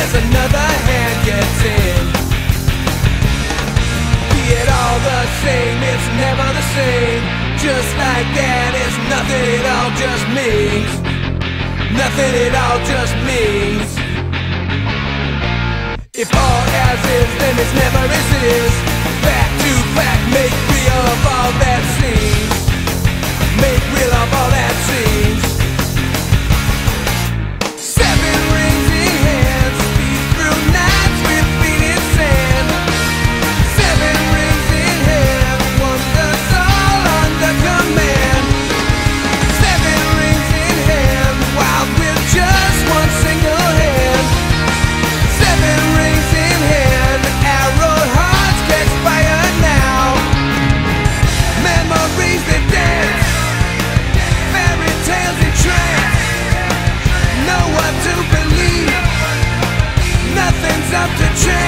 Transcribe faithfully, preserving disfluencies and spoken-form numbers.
as another hand gets in. Be it all the same, it's never the same. Just like that, it's nothing, it all just means nothing, it all just means. If all as is, then it's never as is. Back to back, make real of all that seems. Make real of all that seems. Seven rings in hands, speed through nights with feet in sand. Seven rings in hand, wonders all under command. Seven rings in hand, wild with just one single hand. Seven rings in hand, arrowed hearts catch fire now. Memories that dance, fairy tales in trance. Know what to believe, nothing's up to chance.